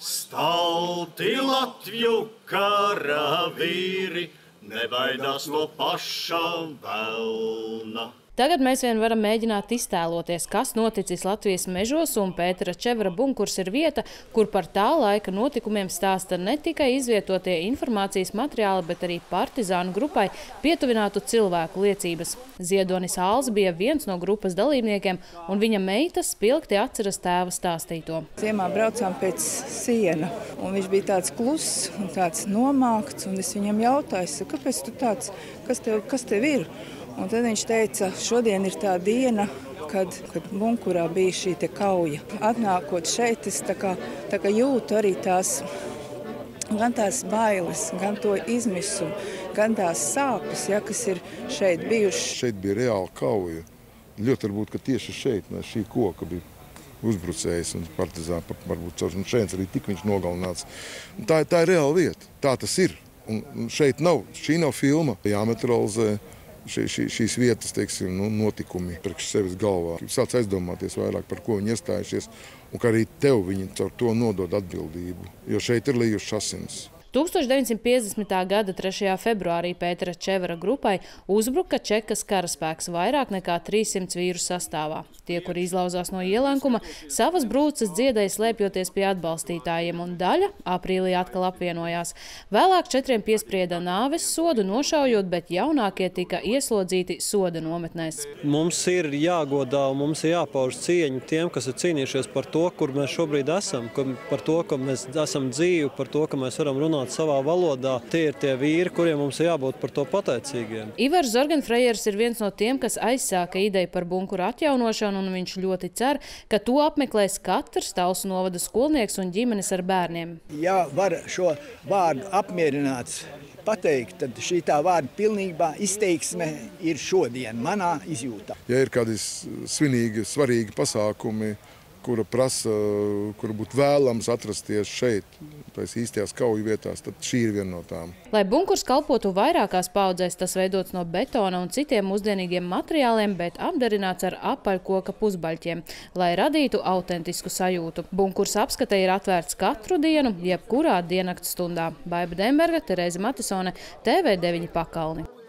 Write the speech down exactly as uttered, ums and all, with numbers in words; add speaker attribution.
Speaker 1: Stalti Latviju karavīri, nebaidās no paša velna.
Speaker 2: Tagad mēs vien varam mēģināt iztēloties, kas noticis Latvijas mežos, un Pētera Čevera bunkurs ir vieta, kur par tā laika notikumiem stāsta ne tikai izvietotie informācijas materiāli, bet arī partizānu grupai pietuvinātu cilvēku liecības. Ziedonis Āls bija viens no grupas dalībniekiem, un viņa meita spilgti atceras tēva stāstīto.
Speaker 3: Ziemā braucām pēc siena, un viņš bija tāds kluss un tāds nomākts, un es viņam jautāju, kāpēc tu tāds, kas tev, kas tev ir? Un tad viņš teica, šodien ir tā diena, kad, kad bunkurā bija šī te kauja. Atnākot šeit, es tā kā, tā kā jūtu arī tās, gan tās bailes, gan to izmisumu, gan tās sāpes, ja, kas ir šeit bijušas.
Speaker 4: Šeit bija reāla kauja. Ļoti varbūt, ka tieši šeit, no šī koka bija uzbrucējs un partizāni, varbūt caur šeit arī tik viņš nogalināts. Tā, tā ir reāla vieta, tā tas ir. Un šeit nav, šī nav filma, jāmetralizē. Šī, šī, šīs vietas, teiksim, nu, notikumi priekš sevis galvā. Sāc aizdomāties vairāk, par ko viņi iestājušies, un ka arī tev viņi caur to nodod atbildību, jo šeit ir lijušas asins.
Speaker 2: tūkstoš deviņsimt piecdesmitā gada trešajā februārī Pētera Čevera grupai uzbruka Čekas karaspēks vairāk nekā trīssimts vīru sastāvā. Tie, kuri izlauzās no ielenkuma, savas brūces dziedēja slēpjoties pie atbalstītājiem, un daļa aprīlī atkal apvienojās. Vēlāk četriem piesprieda nāves sodu nošaujot, bet jaunākie tika ieslodzīti soda nometnēs.
Speaker 5: Mums ir jāgodā un mums ir jāpauž cieņa tiem, kas ir cīnījušies par to, kur mēs šobrīd esam, par to, ka mēs esam dzīvi, par to, ka mēs varam runāt savā valodā. Tie ir tie vīri, kuriem mums ir jābūt par to pateicīgiem.
Speaker 2: Ivars Zorgenfrejers ir viens no tiem, kas aizsāka ideju par bunkuru atjaunošanu, un viņš ļoti cer, ka to apmeklēs katrs Talsu novada skolnieks un ģimenes ar bērniem.
Speaker 6: Ja var šo vārdu apmierināts pateikt, tad šī tā vārda pilnībā izteiksme ir šodien manā izjūtā.
Speaker 4: Ja ir kādi svinīgi, svarīgi pasākumi, kura prasa, kura būtu vēlams atrasties šeit, tais īstajās kauju vietās, tad šī ir viena no tām.
Speaker 2: Lai bunkurs kalpotu vairākās paudzēs, tas veidots no betona un citiem mūsdienīgiem materiāliem, bet apdarināts ar apaļkoka pusbaļķiem, lai radītu autentisku sajūtu. Bunkurs apskate ir atvērts katru dienu, jebkurā diennakts stundā. Baiba Demberga, Terēze Matisone, T V deviņi Pakalni.